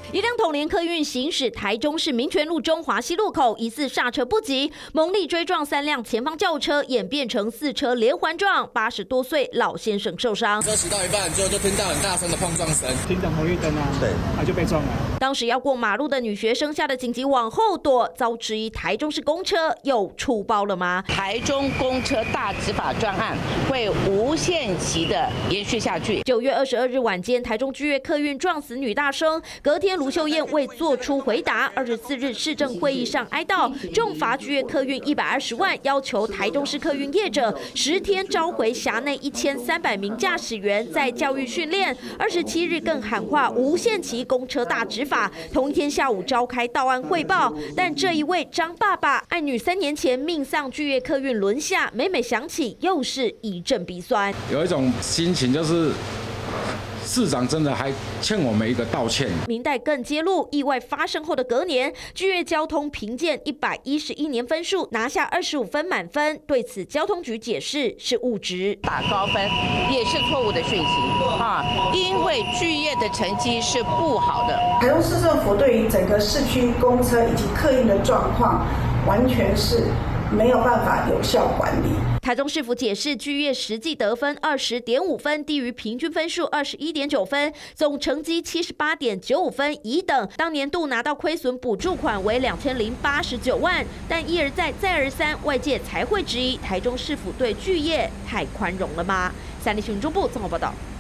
一辆统联客运行驶台中市民权路中华西路口，疑似刹车不及，猛力追撞3辆前方轿车，演变成4车连环撞，80多岁老先生受伤。 车骑到一半，就听到很大声的碰撞声， 停等红绿灯啊，对，就被撞了。 当时要过马路的女学生吓得紧急往后躲，遭质疑台中市公车又出包了吗？ 台中公车大执法专案会无限期的延续下去。 9月22日晚间，台中巨越客运撞死女大生，隔天卢秀燕未做出回答。24日市政会议上哀悼，重罚巨越客运120万，要求台中市客运业者10天召回辖内1300名驾驶员在教育训练。27日更喊话无限期公车大执法，同一天下午召开到案汇报。但这一位张爸爸，爱女3年前命丧巨越客运轮下，每每想起又是一阵鼻酸。 有一种心情就是。市长真的还欠我们一个道歉。 民代更揭露，意外发生后的隔年，巨越交通评鉴111年分数拿下25分满分。对此，交通局解释是误值， 打高分也是错误的讯息啊，因为巨越的成绩是不好的。 台中市政府对于整个市区公车以及客运的状况，完全是没有办法有效管理。 台中市府解释，巨越实际得分20.5分，低于平均分数21.9分，总成绩78.95分，乙等。当年度拿到亏损补助款为2089万，但一而再再而三，外界才会质疑台中市府对巨越太宽容了吗？三立新闻中部综合报道。